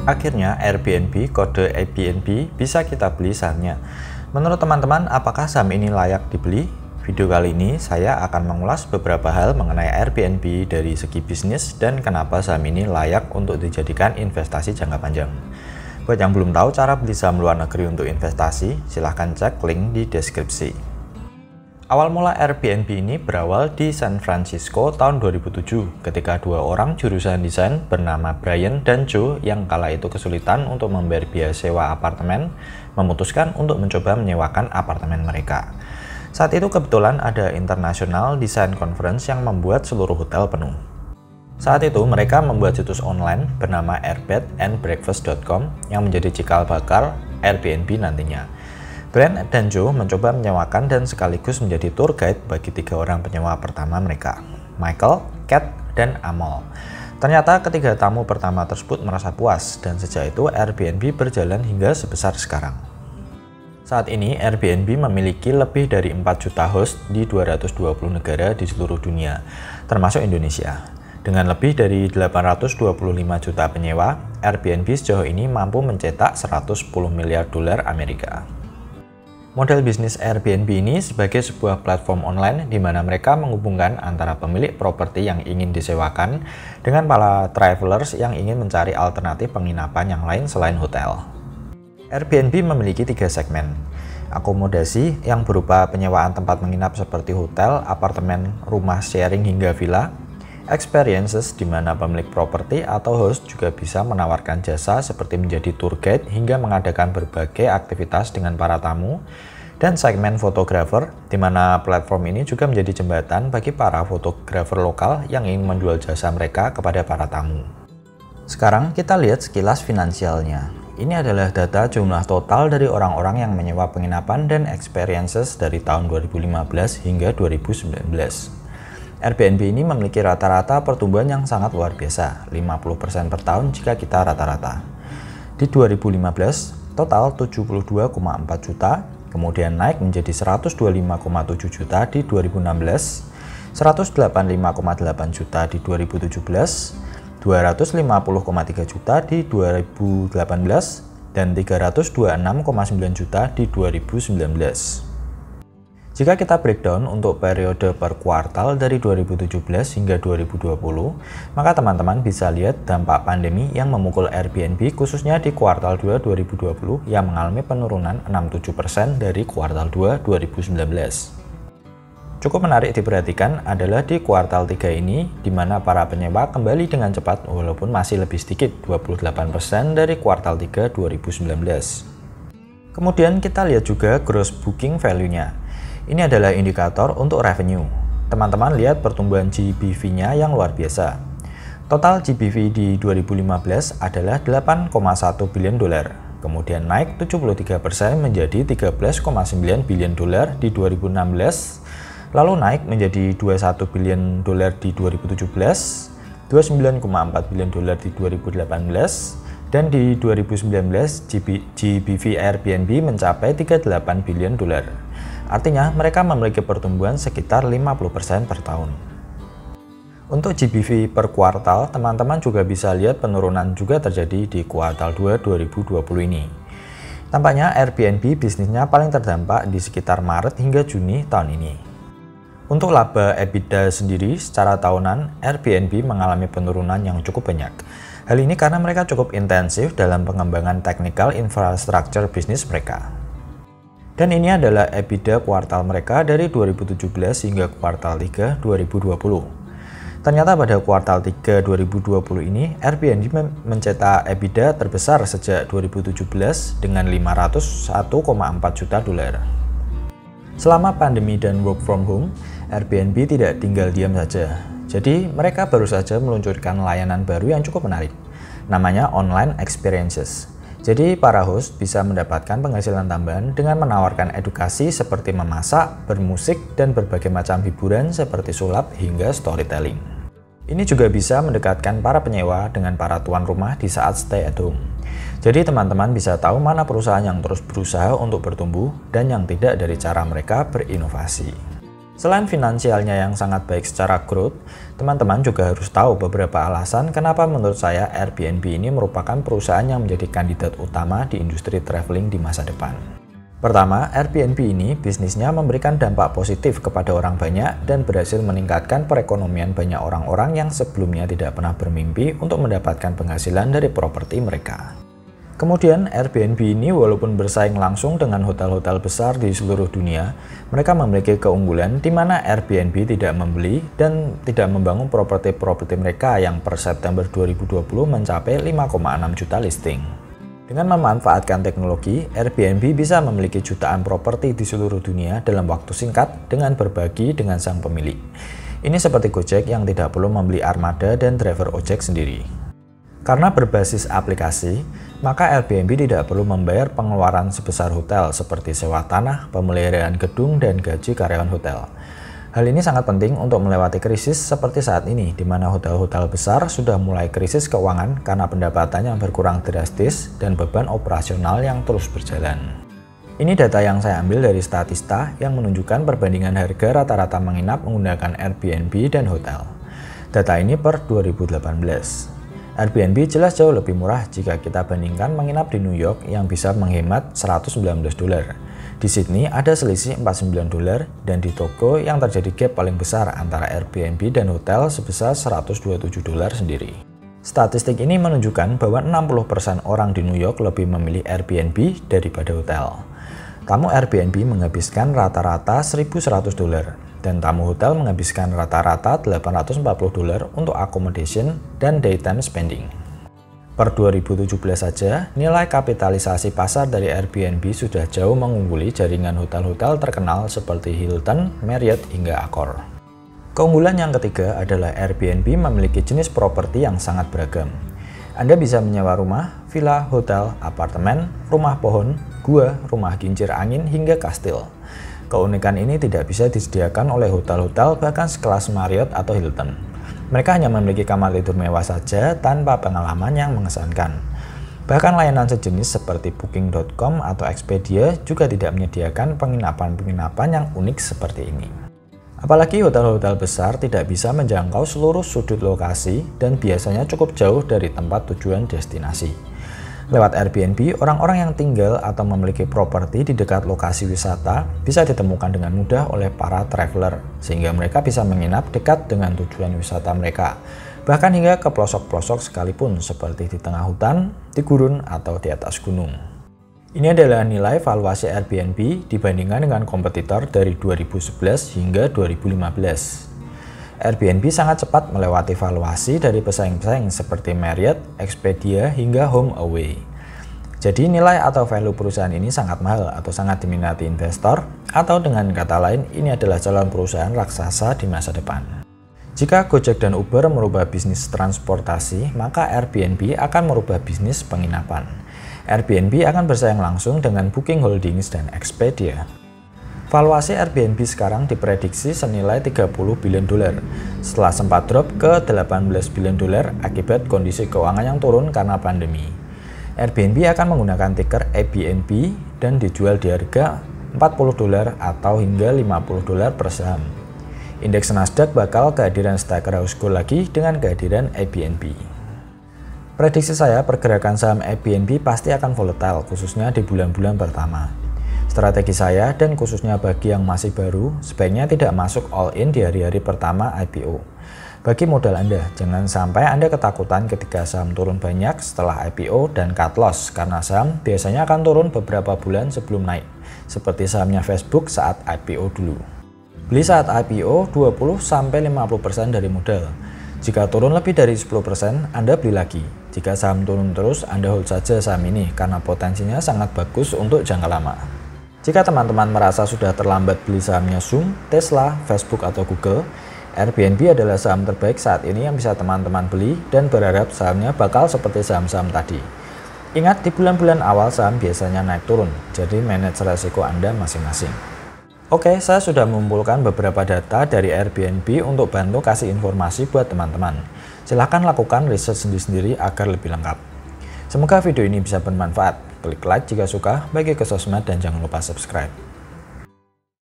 Akhirnya Airbnb, kode Airbnb, bisa kita beli sahamnya. Menurut teman-teman, apakah saham ini layak dibeli? Video kali ini saya akan mengulas beberapa hal mengenai Airbnb dari segi bisnis dan kenapa saham ini layak untuk dijadikan investasi jangka panjang. Buat yang belum tahu cara beli saham luar negeri untuk investasi, silahkan cek link di deskripsi. Awal mula Airbnb ini berawal di San Francisco tahun 2007 ketika dua orang jurusan desain bernama Brian dan Joe yang kala itu kesulitan untuk membayar biaya sewa apartemen memutuskan untuk mencoba menyewakan apartemen mereka. Saat itu kebetulan ada International Design Conference yang membuat seluruh hotel penuh. Saat itu mereka membuat situs online bernama airbedandbreakfast.com yang menjadi cikal bakal Airbnb nantinya. Brian dan Joe mencoba menyewakan dan sekaligus menjadi tour guide bagi 3 orang penyewa pertama mereka, Michael, Kat, dan Amal. Ternyata ketiga tamu pertama tersebut merasa puas dan sejak itu Airbnb berjalan hingga sebesar sekarang. Saat ini Airbnb memiliki lebih dari 4 juta host di 220 negara di seluruh dunia, termasuk Indonesia. Dengan lebih dari 825 juta penyewa, Airbnb sejauh ini mampu mencetak 110 miliar dolar Amerika. Model bisnis Airbnb ini sebagai sebuah platform online di mana mereka menghubungkan antara pemilik properti yang ingin disewakan dengan para travelers yang ingin mencari alternatif penginapan yang lain selain hotel. Airbnb memiliki 3 segmen. Akomodasi yang berupa penyewaan tempat menginap seperti hotel, apartemen, rumah sharing hingga villa. Experiences di mana pemilik properti atau host juga bisa menawarkan jasa seperti menjadi tour guide hingga mengadakan berbagai aktivitas dengan para tamu. Dan segmen fotografer di mana platform ini juga menjadi jembatan bagi para fotografer lokal yang ingin menjual jasa mereka kepada para tamu. Sekarang kita lihat sekilas finansialnya. Ini adalah data jumlah total dari orang-orang yang menyewa penginapan dan experiences dari tahun 2015 hingga 2019. Airbnb ini memiliki rata-rata pertumbuhan yang sangat luar biasa, 50% per tahun jika kita rata-rata. Di 2015, total 72,4 juta, kemudian naik menjadi 125,7 juta di 2016, 185,8 juta di 2017, 250,3 juta di 2018, dan 326,9 juta di 2019. Jika kita breakdown untuk periode per kuartal dari 2017 hingga 2020, maka teman-teman bisa lihat dampak pandemi yang memukul Airbnb khususnya di kuartal 2 2020 yang mengalami penurunan 67% dari kuartal 2 2019. Cukup menarik diperhatikan adalah di kuartal 3 ini, di mana para penyewa kembali dengan cepat walaupun masih lebih sedikit, 28% dari kuartal 3 2019. Kemudian kita lihat juga gross booking value-nya. Ini adalah indikator untuk revenue. Teman-teman lihat pertumbuhan GBV-nya yang luar biasa. Total GBV di 2015 adalah 8,1 billion dolar. Kemudian naik 73% menjadi 13,9 billion dolar di 2016. Lalu naik menjadi 21 billion dolar di 2017, 29,4 billion dolar di 2018, dan di 2019 GBV Airbnb mencapai 38 billion dolar. Artinya mereka memiliki pertumbuhan sekitar 50% per tahun. Untuk GBV per kuartal, teman-teman juga bisa lihat penurunan juga terjadi di kuartal 2 2020 ini. Tampaknya Airbnb bisnisnya paling terdampak di sekitar Maret hingga Juni tahun ini. Untuk laba EBITDA sendiri secara tahunan, Airbnb mengalami penurunan yang cukup banyak. Hal ini karena mereka cukup intensif dalam pengembangan technical infrastructure bisnis mereka. Dan ini adalah EBITDA kuartal mereka dari 2017 hingga kuartal 3 2020. Ternyata pada kuartal 3 2020 ini, Airbnb mencetak EBITDA terbesar sejak 2017 dengan 501,4 juta dolar. Selama pandemi dan work from home, Airbnb tidak tinggal diam saja. Jadi mereka baru saja meluncurkan layanan baru yang cukup menarik, namanya Online Experiences. Jadi para host bisa mendapatkan penghasilan tambahan dengan menawarkan edukasi seperti memasak, bermusik, dan berbagai macam hiburan seperti sulap hingga storytelling. Ini juga bisa mendekatkan para penyewa dengan para tuan rumah di saat stay at home. Jadi teman-teman bisa tahu mana perusahaan yang terus berusaha untuk bertumbuh dan yang tidak dari cara mereka berinovasi. Selain finansialnya yang sangat baik secara growth, teman-teman juga harus tahu beberapa alasan kenapa menurut saya Airbnb ini merupakan perusahaan yang menjadi kandidat utama di industri traveling di masa depan. Pertama, Airbnb ini bisnisnya memberikan dampak positif kepada orang banyak dan berhasil meningkatkan perekonomian banyak orang-orang yang sebelumnya tidak pernah bermimpi untuk mendapatkan penghasilan dari properti mereka. Kemudian Airbnb ini walaupun bersaing langsung dengan hotel-hotel besar di seluruh dunia, mereka memiliki keunggulan di mana Airbnb tidak membeli dan tidak membangun properti-properti mereka yang per September 2020 mencapai 5,6 juta listing. Dengan memanfaatkan teknologi, Airbnb bisa memiliki jutaan properti di seluruh dunia dalam waktu singkat dengan berbagi dengan sang pemilik. Ini seperti Gojek yang tidak perlu membeli armada dan driver ojek sendiri. Karena berbasis aplikasi, maka Airbnb tidak perlu membayar pengeluaran sebesar hotel seperti sewa tanah, pemeliharaan gedung, dan gaji karyawan hotel. Hal ini sangat penting untuk melewati krisis seperti saat ini, di mana hotel-hotel besar sudah mulai krisis keuangan karena pendapatannya berkurang drastis dan beban operasional yang terus berjalan. Ini data yang saya ambil dari Statista yang menunjukkan perbandingan harga rata-rata menginap menggunakan Airbnb dan hotel. Data ini per 2018. Airbnb jelas jauh lebih murah jika kita bandingkan menginap di New York yang bisa menghemat $119. Di Sydney ada selisih $49 dan di Tokyo yang terjadi gap paling besar antara Airbnb dan hotel sebesar $127 sendiri. Statistik ini menunjukkan bahwa 60% orang di New York lebih memilih Airbnb daripada hotel. Tamu Airbnb menghabiskan rata-rata $1.100. Dan tamu hotel menghabiskan rata-rata $840 untuk accommodation dan daytime spending. Per 2017 saja, nilai kapitalisasi pasar dari Airbnb sudah jauh mengungguli jaringan hotel-hotel terkenal seperti Hilton, Marriott, hingga Accor. Keunggulan yang ketiga adalah Airbnb memiliki jenis properti yang sangat beragam. Anda bisa menyewa rumah, villa, hotel, apartemen, rumah pohon, gua, rumah kincir angin, hingga kastil. Keunikan ini tidak bisa disediakan oleh hotel-hotel bahkan sekelas Marriott atau Hilton. Mereka hanya memiliki kamar tidur mewah saja tanpa pengalaman yang mengesankan. Bahkan layanan sejenis seperti Booking.com atau Expedia juga tidak menyediakan penginapan-penginapan yang unik seperti ini. Apalagi hotel-hotel besar tidak bisa menjangkau seluruh sudut lokasi dan biasanya cukup jauh dari tempat tujuan destinasi. Lewat Airbnb, orang-orang yang tinggal atau memiliki properti di dekat lokasi wisata bisa ditemukan dengan mudah oleh para traveler, sehingga mereka bisa menginap dekat dengan tujuan wisata mereka, bahkan hingga ke pelosok-pelosok sekalipun seperti di tengah hutan, di gurun, atau di atas gunung. Ini adalah nilai valuasi Airbnb dibandingkan dengan kompetitor dari 2011 hingga 2015. Airbnb sangat cepat melewati valuasi dari pesaing-pesaing seperti Marriott, Expedia, hingga HomeAway. Jadi nilai atau value perusahaan ini sangat mahal atau sangat diminati investor, atau dengan kata lain ini adalah calon perusahaan raksasa di masa depan. Jika Gojek dan Uber merubah bisnis transportasi, maka Airbnb akan merubah bisnis penginapan. Airbnb akan bersaing langsung dengan Booking Holdings dan Expedia. Valuasi Airbnb sekarang diprediksi senilai $30 billion setelah sempat drop ke $18 billion akibat kondisi keuangan yang turun karena pandemi. Airbnb akan menggunakan ticker ABNB dan dijual di harga $40 atau hingga $50 per saham. Indeks Nasdaq bakal kehadiran Stacker House Gold lagi dengan kehadiran ABNB. Prediksi saya pergerakan saham Airbnb pasti akan volatile khususnya di bulan-bulan pertama. Strategi saya dan khususnya bagi yang masih baru, sebaiknya tidak masuk all-in di hari-hari pertama IPO. Bagi modal Anda, jangan sampai Anda ketakutan ketika saham turun banyak setelah IPO dan cut loss, karena saham biasanya akan turun beberapa bulan sebelum naik, seperti sahamnya Facebook saat IPO dulu. Beli saat IPO 20-50% dari modal. Jika turun lebih dari 10%, Anda beli lagi. Jika saham turun terus, Anda hold saja saham ini karena potensinya sangat bagus untuk jangka lama. Jika teman-teman merasa sudah terlambat beli sahamnya Zoom, Tesla, Facebook, atau Google, Airbnb adalah saham terbaik saat ini yang bisa teman-teman beli dan berharap sahamnya bakal seperti saham-saham tadi. Ingat, di bulan-bulan awal saham biasanya naik turun, jadi manage resiko Anda masing-masing. Oke, saya sudah mengumpulkan beberapa data dari Airbnb untuk bantu kasih informasi buat teman-teman. Silahkan lakukan riset sendiri-sendiri agar lebih lengkap. Semoga video ini bisa bermanfaat. Klik like jika suka, bagi ke sosmed, dan jangan lupa subscribe.